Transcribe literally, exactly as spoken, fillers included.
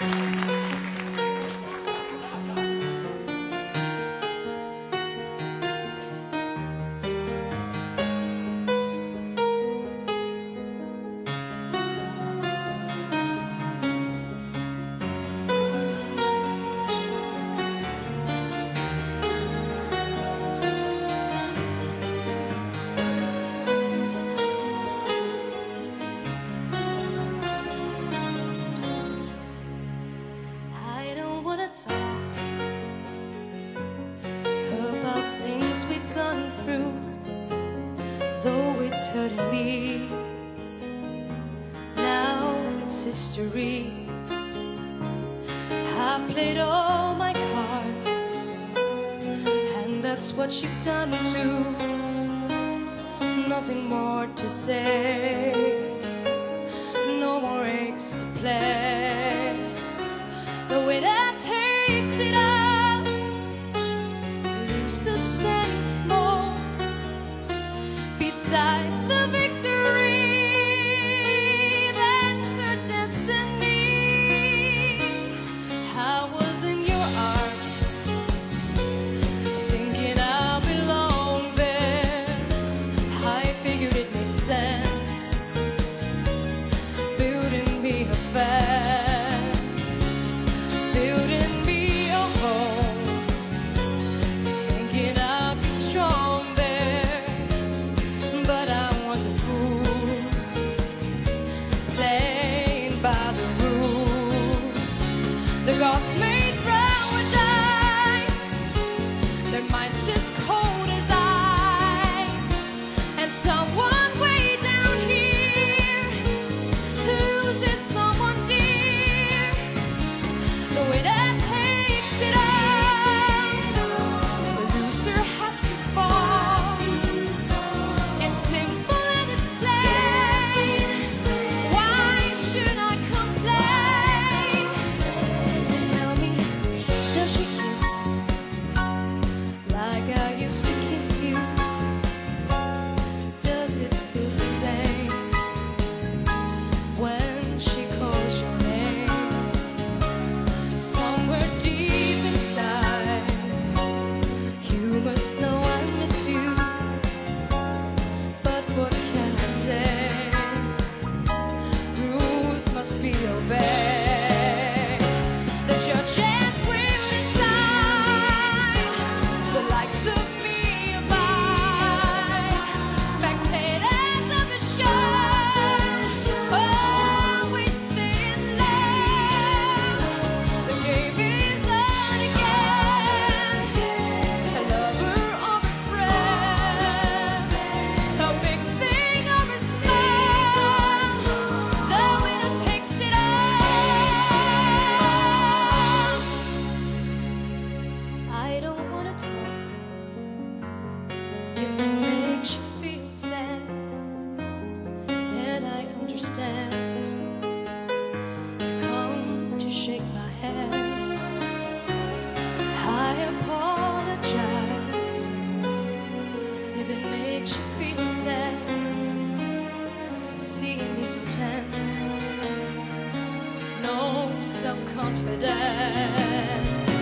We've gone through, though it's hurting me. Now it's history. I played all my cards, and that's what you've done too. Nothing more to say, no more eggs to play. The way that takes it up, leaves us standing small beside the victory. That's our destiny. I was in your arms, thinking I belonged there. I figured it made sense, building me a fence, building me a home, thinking I'd be strong there. But I was a fool, playing by the rules. The gods made round dice, their minds as cold as ice, and someone way down here loses someone dear. The way that takes it up, the loser has to fall. It's simple and it's plain. Why should I complain? Tell me, does she kiss like I used to kiss you? Does it feel the same when she calls your name? Somewhere deep inside, you must know I miss you. But what can I say? Rules must be obeyed. The judges will decide. The likes of me abide. Spectators of the show always stay slow. The game is on again. A lover or a friend, a big thing or a small, the winner takes it all. I don't want to talk if it makes you feel sad, and I understand. You've come to shake my hand. I apologize if it makes you feel sad, seeing me so tense, no self-confidence.